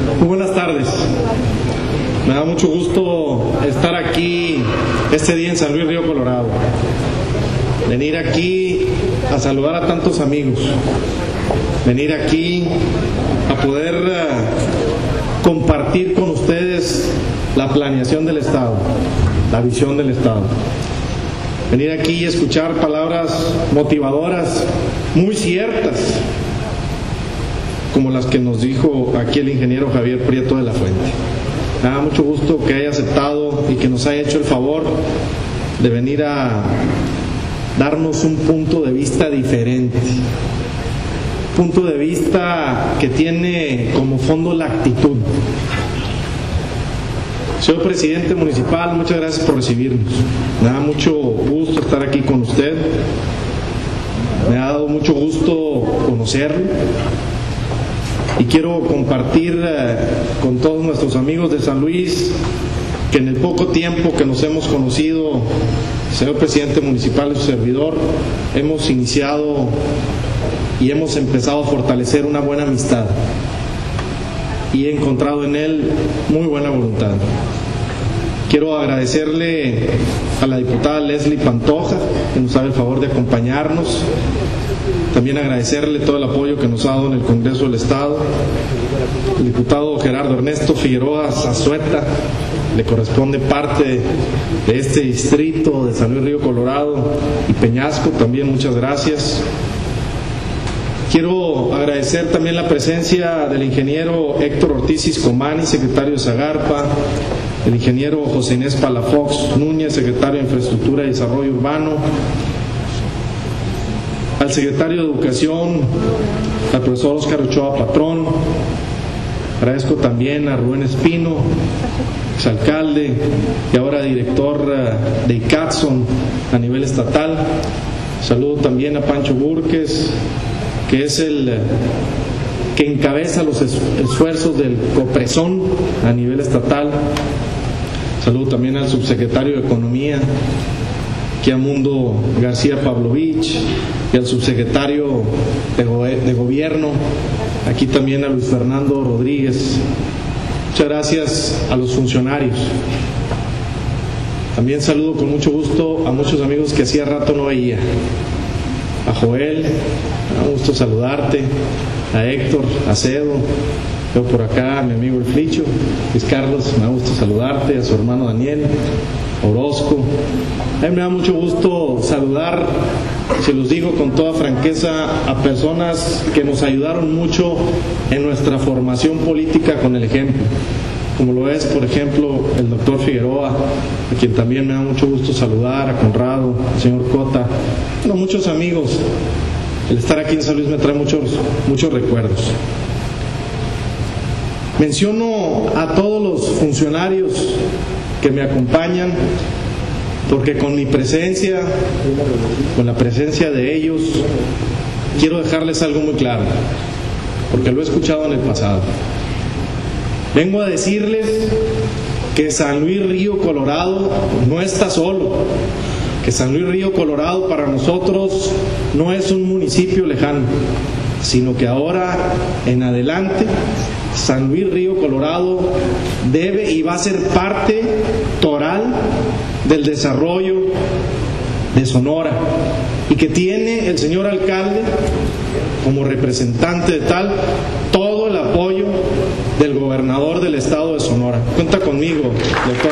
Muy buenas tardes. Me da mucho gusto estar aquí este día en San Luis Río Colorado. Venir aquí a saludar a tantos amigos. Venir aquí a poder compartir con ustedes la planeación del Estado, la visión del Estado. Venir aquí y escuchar palabras motivadoras, muy ciertas, como las que nos dijo aquí el ingeniero Javier Prieto de la Fuente. Me da mucho gusto que haya aceptado y que nos haya hecho el favor de venir a darnos un punto de vista diferente. Punto de vista que tiene como fondo la actitud. Señor presidente municipal, muchas gracias por recibirnos. Me da mucho gusto estar aquí con usted. Me ha dado mucho gusto conocerlo. Y quiero compartir con todos nuestros amigos de San Luis que en el poco tiempo que nos hemos conocido, señor presidente municipal y su servidor, hemos iniciado y hemos empezado a fortalecer una buena amistad. Y he encontrado en él muy buena voluntad. Quiero agradecerle a la diputada Leslie Pantoja, que nos hace el favor de acompañarnos. También agradecerle todo el apoyo que nos ha dado en el Congreso del Estado. El diputado Gerardo Ernesto Figueroa Zazueta, le corresponde parte de este distrito de San Luis Río Colorado y Peñasco, también muchas gracias. Quiero agradecer también la presencia del ingeniero Héctor Ortiz Iscomani, secretario de Zagarpa, el ingeniero José Inés Palafox Núñez, secretario de Infraestructura y Desarrollo Urbano, al secretario de Educación, al profesor Óscar Ochoa Patrón. Agradezco también a Rubén Espino, exalcalde y ahora director de ICATSON a nivel estatal. Saludo también a Pancho Burques, que es el que encabeza los esfuerzos del COPRESON a nivel estatal. Saludo también al subsecretario de Economía, Kiamundo García Pavlovich, y al subsecretario de Gobierno, aquí también a Luis Fernando Rodríguez. Muchas gracias a los funcionarios. También saludo con mucho gusto a muchos amigos que hacía rato no veía. A Joel, me da gusto saludarte, a Héctor Acedo, veo por acá a mi amigo el Flicho, Luis Carlos, me da gusto saludarte, a su hermano Daniel, Orozco. A mí me da mucho gusto saludar, se los digo con toda franqueza, a personas que nos ayudaron mucho en nuestra formación política con el ejemplo, como lo es, por ejemplo, el doctor Figueroa, a quien también me da mucho gusto saludar, a Conrado, al señor Cota, bueno, muchos amigos. El estar aquí en San Luis me trae muchos recuerdos. Menciono a todos los funcionarios que me acompañan, porque con mi presencia, con la presencia de ellos, quiero dejarles algo muy claro, porque lo he escuchado en el pasado. Vengo a decirles que San Luis Río Colorado no está solo, que San Luis Río Colorado para nosotros no es un municipio lejano, sino que ahora en adelante San Luis Río Colorado debe y va a ser parte toral del desarrollo de Sonora, y que tiene el señor alcalde como representante de tal todo el apoyo del gobernador del estado de Sonora. Cuenta conmigo, doctor.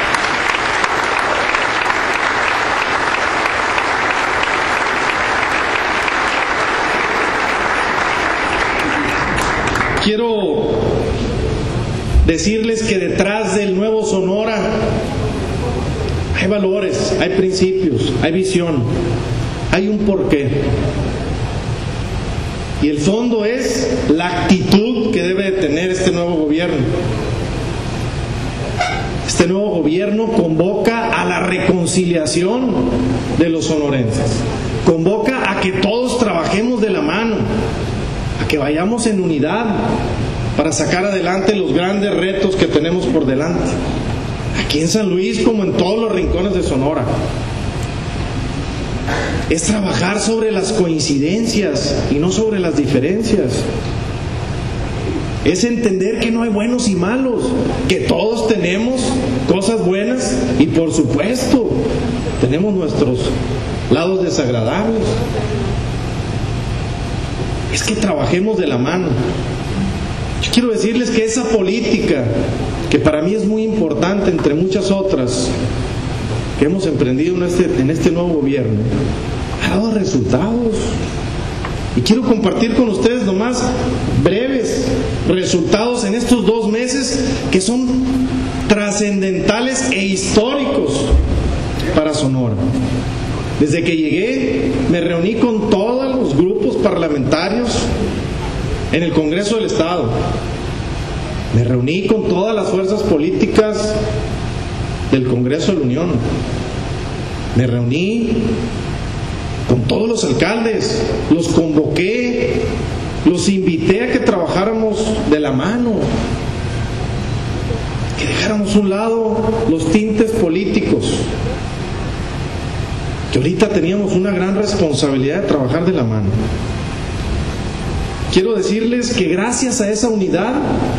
Quiero decirles que detrás del nuevo Sonora hay valores, hay principios, hay visión, hay un porqué. Y el fondo es la actitud que debe de tener este nuevo gobierno. Este nuevo gobierno convoca a la reconciliación de los sonorenses, convoca a que todos trabajemos de la mano, a que vayamos en unidad para sacar adelante los grandes retos que tenemos por delante, aquí en San Luis como en todos los rincones de Sonora. Es trabajar sobre las coincidencias y no sobre las diferencias. es entender que no hay buenos y malos, que todos tenemos cosas buenas y por supuesto tenemos nuestros lados desagradables. Es que trabajemos de la mano. Yo quiero decirles que esa política, que para mí es muy importante entre muchas otras que hemos emprendido en este nuevo gobierno, ha dado resultados. Y quiero compartir con ustedes nomás breves resultados en estos 2 meses que son trascendentales e históricos para Sonora. Desde que llegué, me reuní con todos los grupos parlamentarios en el Congreso del Estado. Me reuní con todas las fuerzas políticas del Congreso de la Unión. Me reuní con todos los alcaldes, los convoqué, los invité a que trabajáramos de la mano, que dejáramos a un lado los tintes políticos, que ahorita teníamos una gran responsabilidad de trabajar de la mano. Quiero decirles que gracias a esa unidad,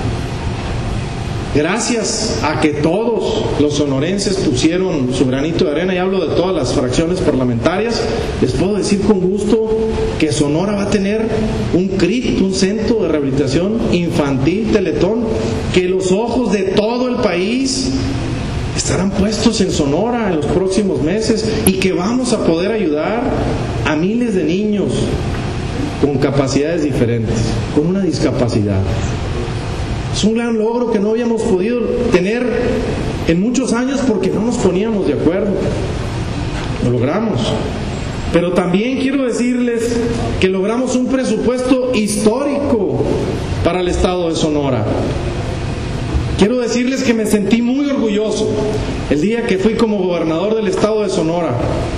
gracias a que todos los sonorenses pusieron su granito de arena, y hablo de todas las fracciones parlamentarias, les puedo decir con gusto que Sonora va a tener un CRIT, un Centro de Rehabilitación Infantil Teletón, que los ojos de todo el país estarán puestos en Sonora en los próximos meses, y que vamos a poder ayudar a miles de niños con capacidades diferentes, con una discapacidad. Es un gran logro que no habíamos podido tener en muchos años porque no nos poníamos de acuerdo. Lo logramos. Pero también quiero decirles que logramos un presupuesto histórico para el estado de Sonora. Quiero decirles que me sentí muy orgulloso el día que fui como gobernador del estado de Sonora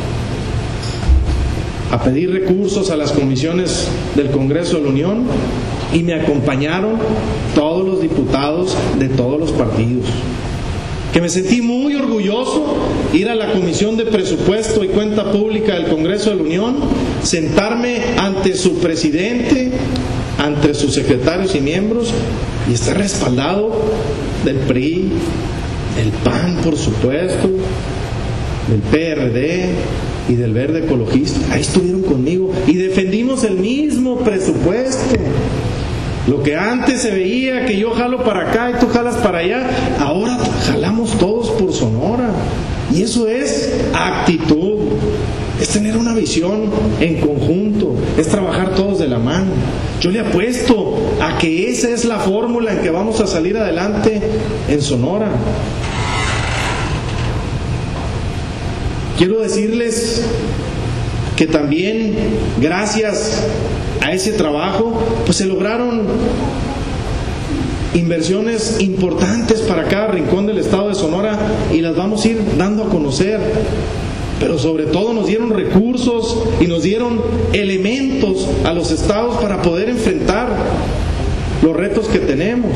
a pedir recursos a las comisiones del Congreso de la Unión, y me acompañaron todos los diputados de todos los partidos. Que me sentí muy orgulloso ir a la Comisión de Presupuesto y Cuenta Pública del Congreso de la Unión, sentarme ante su presidente, ante sus secretarios y miembros, y estar respaldado del PRI, del PAN, por supuesto, del PRD y del Verde Ecologista. Ahí estuvieron conmigo y defendimos el mismo presupuesto. Lo que antes se veía que yo jalo para acá y tú jalas para allá, ahora jalamos todos por Sonora. Y eso es actitud, es tener una visión en conjunto, es trabajar todos de la mano. Yo le apuesto a que esa es la fórmula en que vamos a salir adelante en Sonora. Quiero decirles que también, gracias a ese trabajo, pues se lograron inversiones importantes para cada rincón del estado de Sonora, y las vamos a ir dando a conocer. Pero sobre todo nos dieron recursos y nos dieron elementos a los estados para poder enfrentar los retos que tenemos.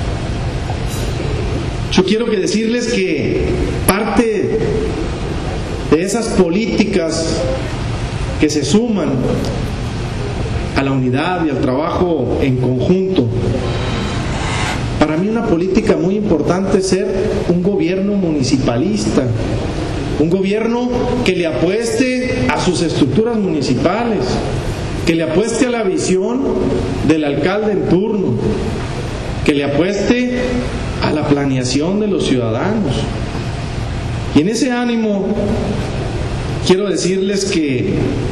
Yo quiero decirles que parte de esas políticas que se suman a la unidad y al trabajo en conjunto, para mí una política muy importante es ser un gobierno municipalista, un gobierno que le apueste a sus estructuras municipales, que le apueste a la visión del alcalde en turno, que le apueste a la planeación de los ciudadanos. Y en ese ánimo quiero decirles que,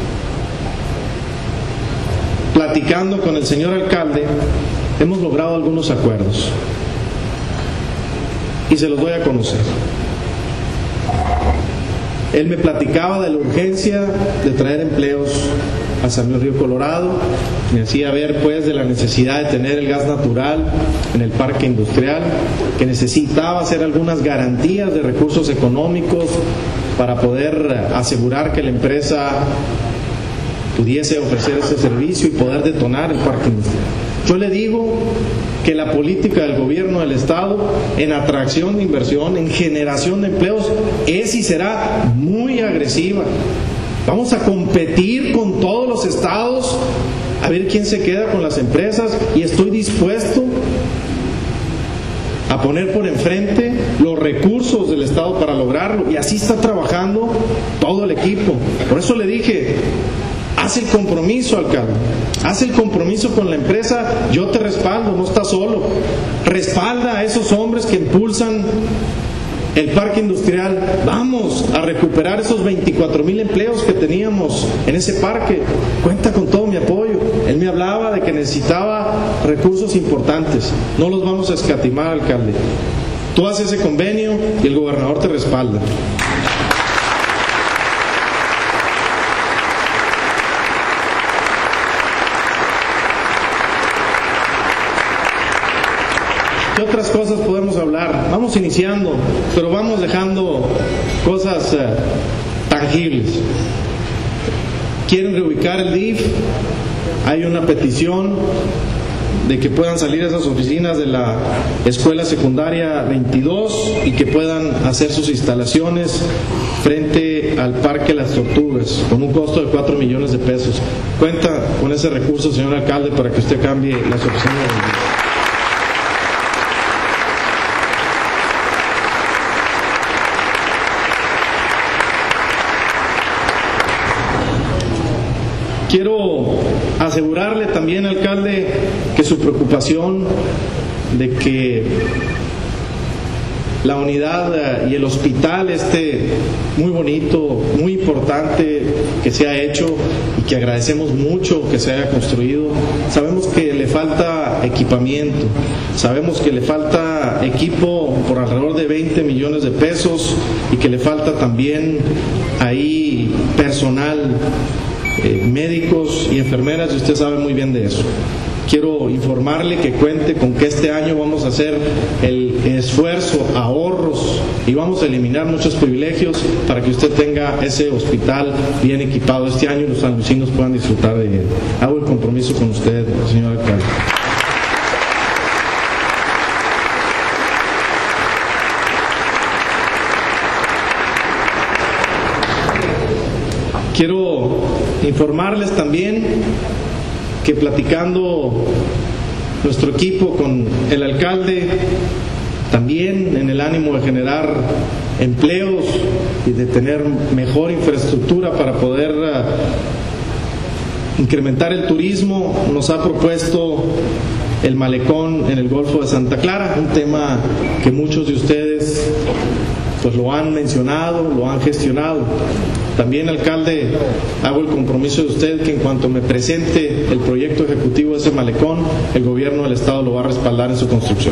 platicando con el señor alcalde, hemos logrado algunos acuerdos y se los doy a conocer. Él me platicaba de la urgencia de traer empleos a San Luis Río Colorado, me hacía ver pues de la necesidad de tener el gas natural en el parque industrial, que necesitaba hacer algunas garantías de recursos económicos para poder asegurar que la empresa pudiese ofrecer ese servicio y poder detonar el parque industrial. Yo le digo que la política del gobierno del estado en atracción de inversión, en generación de empleos, es y será muy agresiva. Vamos a competir con todos los estados a ver quién se queda con las empresas, y estoy dispuesto a poner por enfrente los recursos del Estado para lograrlo, y así está trabajando todo el equipo. Por eso le dije, haz el compromiso, alcalde, haz el compromiso con la empresa, yo te respaldo, no estás solo. Respalda a esos hombres que impulsan el parque industrial. Vamos a recuperar esos 24,000 empleos que teníamos en ese parque. Cuenta con todo mi apoyo. Él me hablaba de que necesitaba recursos importantes. No los vamos a escatimar, alcalde. Tú haces ese convenio y el gobernador te respalda. ¿Qué otras cosas podemos hablar? Vamos iniciando, pero vamos dejando cosas tangibles. ¿Quieren reubicar el DIF? Hay una petición de que puedan salir esas oficinas de la Escuela Secundaria 22 y que puedan hacer sus instalaciones frente al Parque Las Tortugas, con un costo de 4 millones de pesos. Cuenta con ese recurso, señor alcalde, para que usted cambie las oficinas del DIF. Quiero asegurarle también, alcalde, que su preocupación de que la unidad y el hospital muy bonito, muy importante que se ha hecho y que agradecemos mucho que se haya construido, sabemos que le falta equipamiento, sabemos que le falta equipo por alrededor de 20 millones de pesos y que le falta también ahí personal, médicos y enfermeras, y usted sabe muy bien de eso. Quiero informarle que cuente con que este año vamos a hacer el esfuerzo, ahorros, y vamos a eliminar muchos privilegios para que usted tenga ese hospital bien equipado este año y los sanluisinos puedan disfrutar de él. Hago el compromiso con usted, señor alcalde. Quiero informarles también que platicando nuestro equipo con el alcalde, también en el ánimo de generar empleos y de tener mejor infraestructura para poder incrementar el turismo, nos ha propuesto el malecón en el Golfo de Santa Clara, un tema que muchos de ustedes pues lo han mencionado, lo han gestionado. También, alcalde, hago el compromiso de usted que en cuanto me presente el proyecto ejecutivo de ese malecón, el gobierno del Estado lo va a respaldar en su construcción.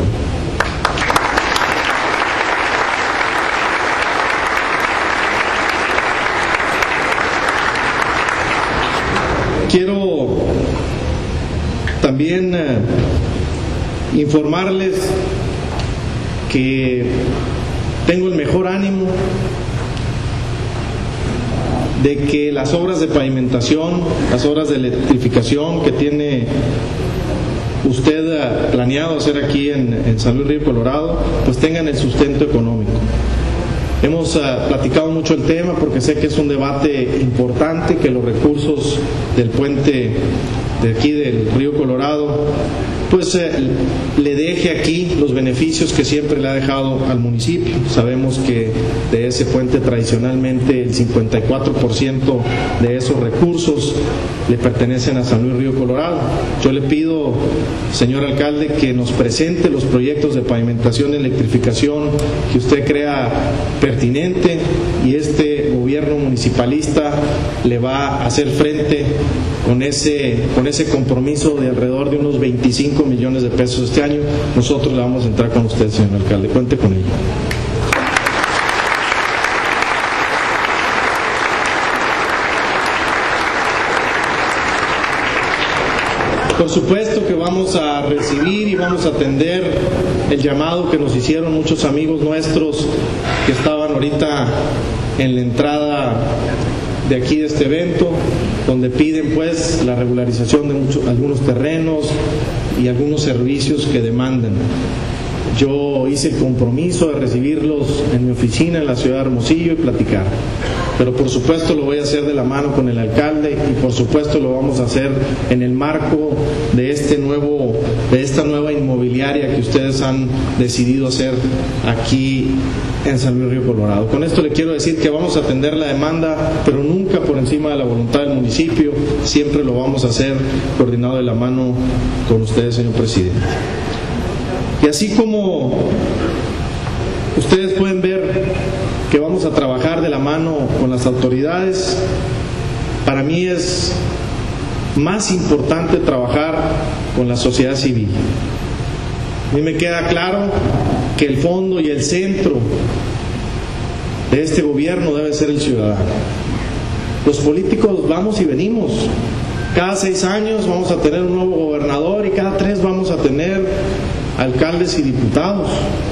Quiero también informarles que tengo el mejor ánimo de que las obras de pavimentación, las obras de electrificación que tiene usted planeado hacer aquí en San Luis Río Colorado, pues tengan el sustento económico. Hemos platicado mucho el tema porque sé que es un debate importante, que los recursos del puente de aquí del Río Colorado pues le deje aquí los beneficios que siempre le ha dejado al municipio. Sabemos que de ese puente tradicionalmente el 54% de esos recursos le pertenecen a San Luis Río Colorado. Yo le pido, señor alcalde, que nos presente los proyectos de pavimentación y electrificación que usted crea pertinente, y este gobierno municipalista le va a hacer frente con ese compromiso de alrededor de unos 25 millones de pesos este año. Nosotros le vamos a entrar con usted, señor alcalde, cuente con ello. Por supuesto que vamos a recibir y vamos a atender el llamado que nos hicieron muchos amigos nuestros que estaban ahorita en la entrada de aquí de este evento, donde piden pues la regularización de algunos terrenos y algunos servicios que demandan. Yo hice el compromiso de recibirlos en mi oficina en la ciudad de Hermosillo y platicar. pero por supuesto lo voy a hacer de la mano con el alcalde y por supuesto lo vamos a hacer en el marco de esta nueva inmobiliaria que ustedes han decidido hacer aquí en San Luis Río Colorado. Con esto le quiero decir que vamos a atender la demanda, pero nunca por encima de la voluntad del municipio, siempre lo vamos a hacer coordinado de la mano con ustedes, señor presidente. Y así como ustedes pueden ver que vamos a trabajar de la mano con las autoridades, para mí es más importante trabajar con la sociedad civil. A mí me queda claro que el fondo y el centro de este gobierno debe ser el ciudadano. Los políticos vamos y venimos. Cada 6 años vamos a tener un nuevo gobernador y cada 3 vamos a tener alcaldes y diputados.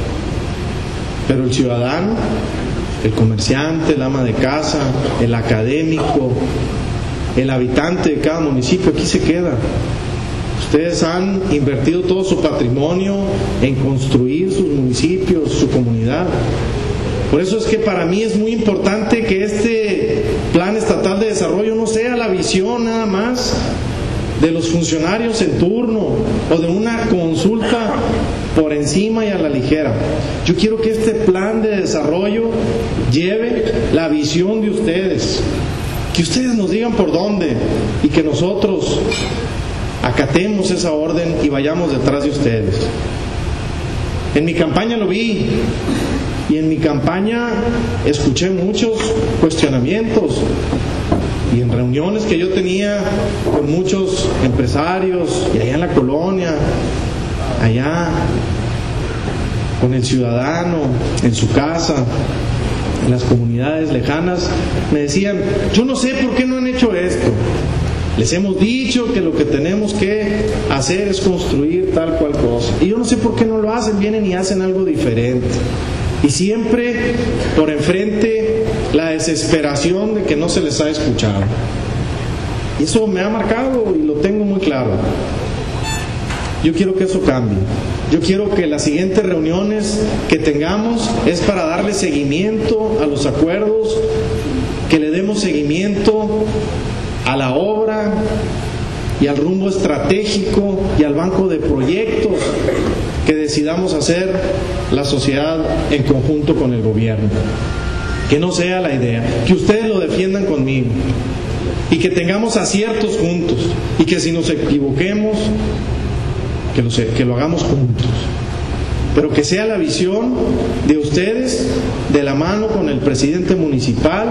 Pero el ciudadano, el comerciante, el ama de casa, el académico, el habitante de cada municipio, aquí se queda. Ustedes han invertido todo su patrimonio en construir sus municipios, su comunidad. Por eso es que para mí es muy importante que este Plan Estatal de Desarrollo no sea la visión nada más de los funcionarios en turno o de una consulta por encima y a la ligera. Yo quiero que este plan de desarrollo lleve la visión de ustedes, que ustedes nos digan por dónde y que nosotros acatemos esa orden y vayamos detrás de ustedes. En mi campaña lo vi y en mi campaña escuché muchos cuestionamientos y en reuniones que yo tenía con muchos empresarios y allá en la colonia, allá con el ciudadano en su casa, en las comunidades lejanas, me decían: yo no sé por qué no han hecho esto. Les hemos dicho que lo que tenemos que hacer es construir tal cual cosa. Y yo no sé por qué no lo hacen, vienen y hacen algo diferente. Y siempre por enfrente la desesperación de que no se les ha escuchado. Y eso me ha marcado y lo tengo muy claro. Yo quiero que eso cambie. Yo quiero que las siguientes reuniones que tengamos es para darle seguimiento a los acuerdos, que le demos seguimiento a la obra y al rumbo estratégico y al banco de proyectos que decidamos hacer la sociedad en conjunto con el gobierno. Que no sea la idea, que ustedes lo defiendan conmigo y que tengamos aciertos juntos y que si nos equivoquemos que lo hagamos juntos, pero que sea la visión de ustedes de la mano con el presidente municipal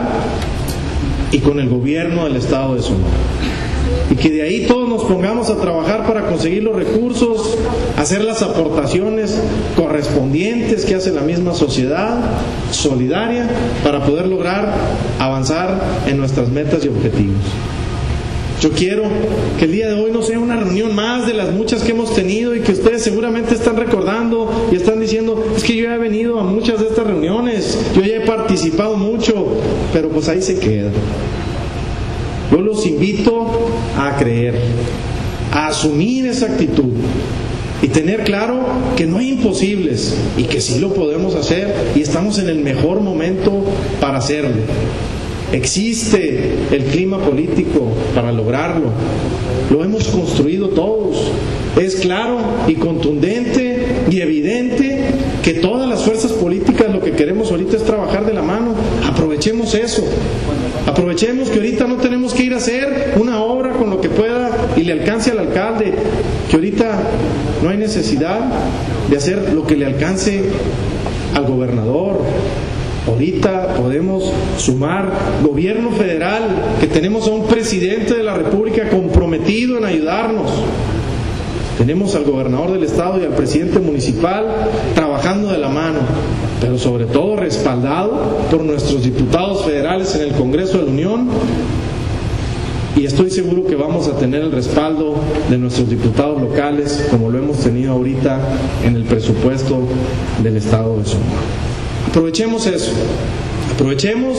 y con el gobierno del estado de Sonora, y que de ahí todos nos pongamos a trabajar para conseguir los recursos, hacer las aportaciones correspondientes que hace la misma sociedad solidaria para poder lograr avanzar en nuestras metas y objetivos. Yo quiero que el día de hoy no sea una reunión más de las muchas que hemos tenido y que ustedes seguramente están recordando y están diciendo: es que yo ya he venido a muchas de estas reuniones, yo ya he participado mucho, pero pues ahí se queda. Yo los invito a creer, a asumir esa actitud y tener claro que no hay imposibles y que sí lo podemos hacer y estamos en el mejor momento para hacerlo. Existe el clima político para lograrlo. Lo hemos construido todos. Es claro y contundente y evidente que todas las fuerzas políticas lo que queremos ahorita es trabajar de la mano. Aprovechemos eso. Aprovechemos que ahorita no tenemos que ir a hacer una obra con lo que pueda y le alcance al alcalde. Que ahorita no hay necesidad de hacer lo que le alcance al gobernador. Ahorita podemos sumar gobierno federal, que tenemos a un presidente de la República comprometido en ayudarnos. Tenemos al gobernador del estado y al presidente municipal trabajando de la mano, pero sobre todo respaldado por nuestros diputados federales en el Congreso de la Unión. Y estoy seguro que vamos a tener el respaldo de nuestros diputados locales, como lo hemos tenido ahorita en el presupuesto del estado de Sonora. Aprovechemos eso, aprovechemos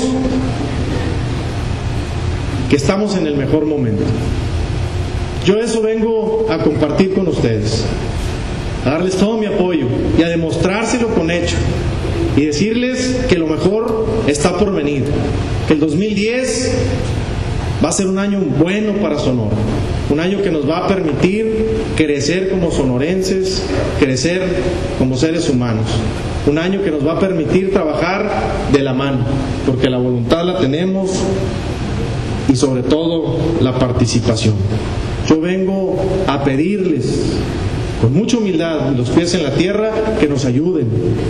que estamos en el mejor momento. Yo eso vengo a compartir con ustedes, a darles todo mi apoyo y a demostrárselo con hecho. y decirles que lo mejor está por venir, que el 2010 va a ser un año bueno para Sonora, un año que nos va a permitir crecer como sonorenses, crecer como seres humanos, un año que nos va a permitir trabajar de la mano, porque la voluntad la tenemos y sobre todo la participación. Yo vengo a pedirles con mucha humildad y los pies en la tierra que nos ayuden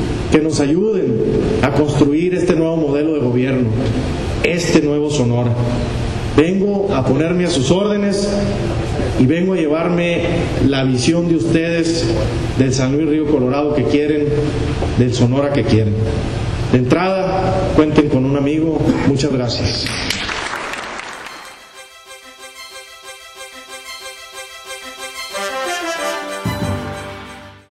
a construir este nuevo modelo de gobierno, este nuevo Sonora. Vengo a ponerme a sus órdenes y vengo a llevarme la visión de ustedes del San Luis Río Colorado que quieren, del Sonora que quieren. De entrada, cuenten con un amigo. Muchas gracias.